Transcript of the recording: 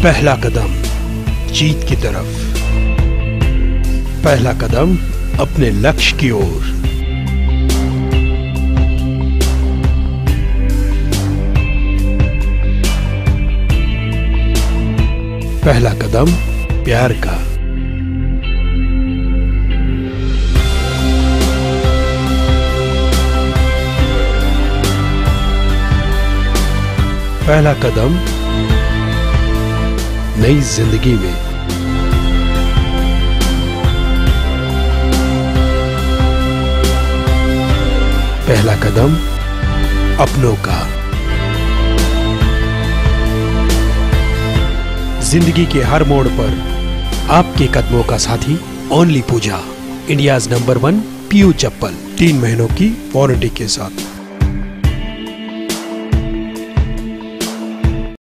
पहला कदम जीत की तरफ, पहला कदम अपने लक्ष्य की ओर। पहला कदम प्यार का। पहला कदम नई जिंदगी में। पहला कदम अपनों का। जिंदगी के हर मोड़ पर आपके कदमों का साथी only Puja, India's number 1 PU चप्पल, 3 महीनों की वारंटी के साथ।